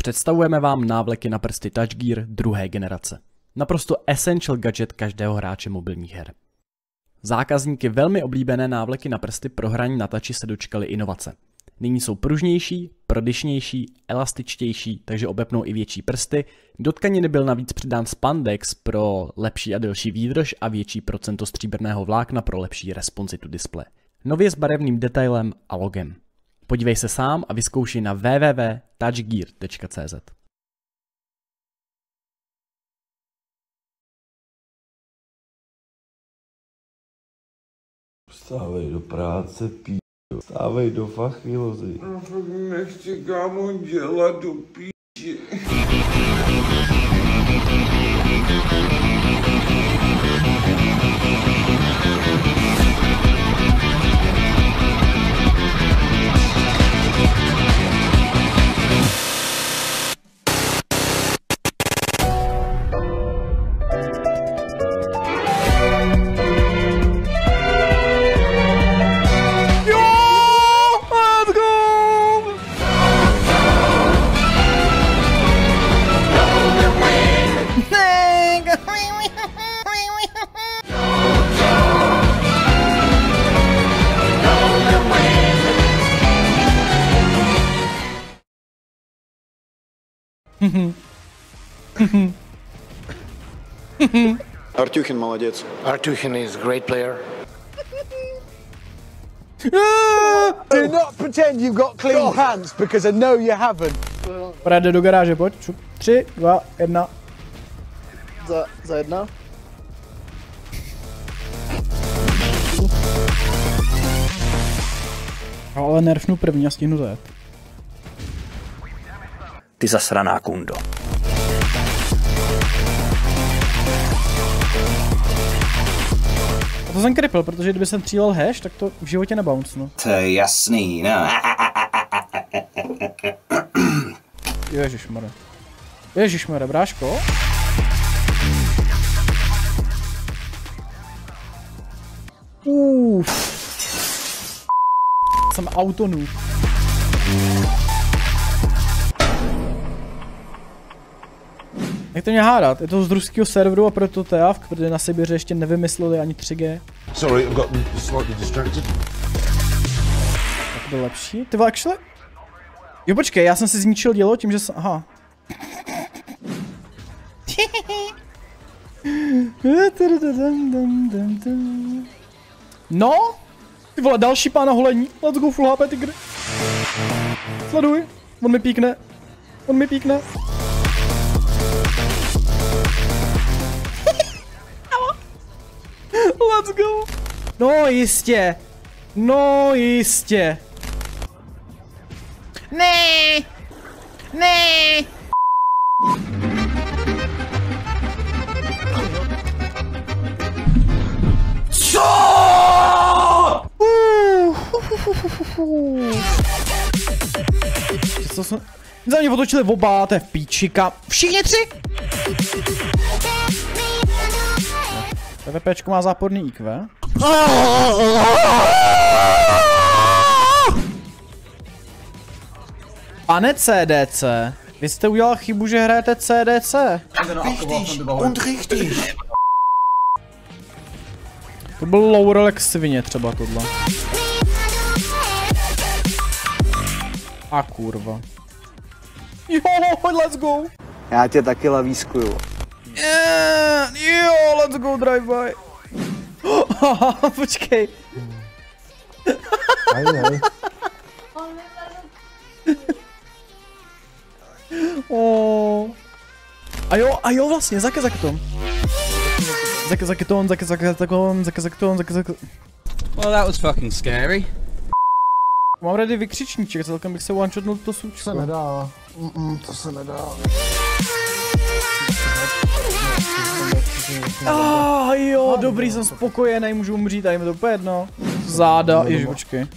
Představujeme vám návleky na prsty Touch Gear druhé generace. Naprosto essential gadget každého hráče mobilních her. Zákazníky velmi oblíbené návleky na prsty pro hraní na tači se dočkaly inovace. Nyní jsou pružnější, prodyšnější, elastičtější, takže obepnou i větší prsty. Do tkaniny byl navíc přidán spandex pro lepší a delší výdrž a větší procento stříbrného vlákna pro lepší responsitu displeje. Nově s barevným detailem a logem. Podívej se sám a vyzkoušej na www.touchgear.cz. Vstávej do práce, vstávej do fachilozy. Nechci kámo dělat do píči. Артюхин молодец. Артюхин is a great player. Do not pretend you've got clean pants because I know you haven't. Jde do garáže, pojď. 3, 2, 1. Za jedna. Ale nerfnu první a stihnu zajet. Ty zasraná kundo. A to jsem kripl, protože kdyby jsem střílel hash, tak to v životě nebounce, no. To je jasný, no. Ježišmarja. Ježišmarja, bráško. Jsem autonů. Jak to mě hádat? Je to z ruského serveru a proto TAF, protože na Sibiři ještě nevymysleli ani 3G. Sorry, I've got slightly distracted. Tak to lepší. Ty vole, actually? Jo počkej, já jsem si zničil dělo tím, že jsem... Aha. No? Ty vole, další pána holení. Let's go full HP tygr. Sleduj. On mi píkne. On mi píkne. Let's go. No jistě. No jistě. Ne. Ne. Co jsme... Za mě otočili oba, to je v píčika. Všichni tři! PvPčko má záporný IQ. Pane CDC, vy jste udělal chybu, že hrajete CDC. To byl Laurel jak svině třeba tohle. A kurva. Jo, let's go. Já tě taky lavískuju. Jo, let's go drive-by. Počkej. Ajaj. A jo vlastně, zaketon. Zaketon. Well, that was fucking scary. Mám ready vykřičníček, celkem bych se one-shotnul to To sučko. se nedá. To se nedá. Jo, dobrý, jsem spokojený, můžu umřít a jim to úplně jedno. Záda, ježi, počkej.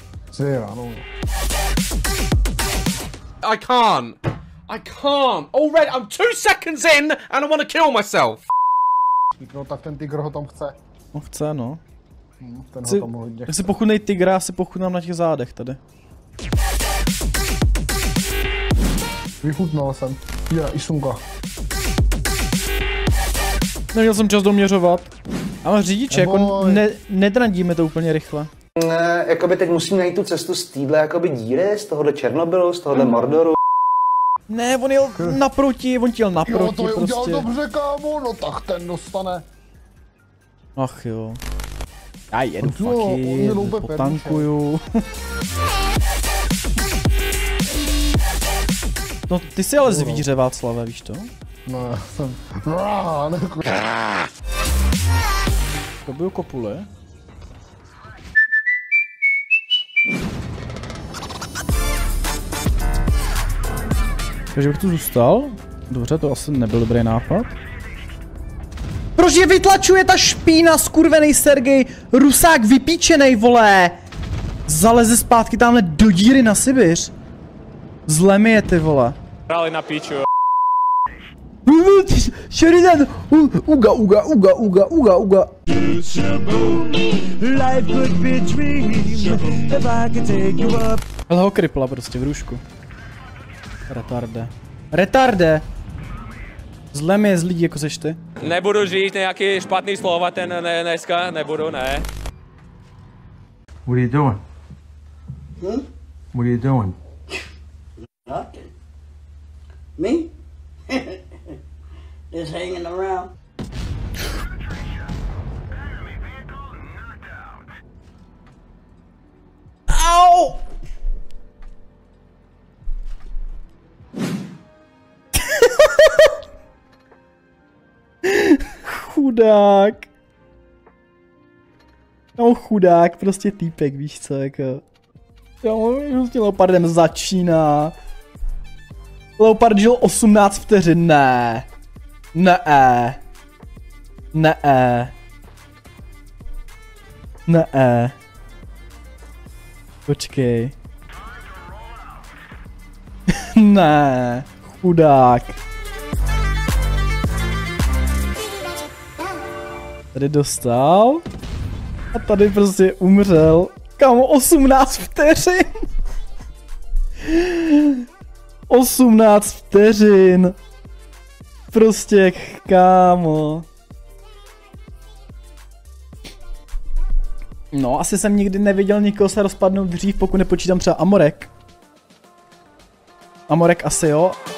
I can't. Already, I'm 2 seconds in and I want to kill myself. No tak ten tygr ho tam chce. No chce, no. Ten ho tam hodně Tak si pochudnej tygra, já si pochudnám na těch zádech tady. Vychutnal jsem. Je, i sunka. Neměl jsem čas doměřovat. Ale řidiče, jako nedrandíme to úplně rychle. Jakoby teď musím najít tu cestu z téhle jakoby díry, z tohohle Černobylu, z tohohle Mordoru. Ne, on jel naproti, on jel naproti jo, to je prostě. udělal dobře, kámo, no tak ten dostane. Ach jo. Já jedu jo, faky, potankuju. No ty jsi ale zvíře, Václave, víš to? Ne, jsem... To byl kopule. Takže bych tu zůstal? Dobře, to asi nebyl dobrý nápad. Proč je vytlačuje ta špína, skurvený Sergej? Rusák vypíčenej, vole! Zaleze zpátky tamhle do díry na Sibiř. Zle mi je, ty vole. Hráli na píču, jo. Sheridan! Uga. Ale ho kripla prostě v růžku. Retarde! Zle mi je z lidí, jako seš ty. Nebudu říct nějaký špatný slova, dneska nebudu, ne. What are you doing? What are you doing? Nothing. Me? Just hanging around. Au! Chudák. No chudák, prostě týpek, víš co, jako. Jo, s tím Leopardem začíná. Leopard žil 18 vteřin, ne. Počkej. Ne, chudák. Tady dostal. A tady prostě umřel. Kámo, 18 vteřin. 18 vteřin. Prostě, kámo. No, asi jsem nikdy neviděl nikoho se rozpadnout dřív, pokud nepočítám třeba Amorek. Amorek asi jo.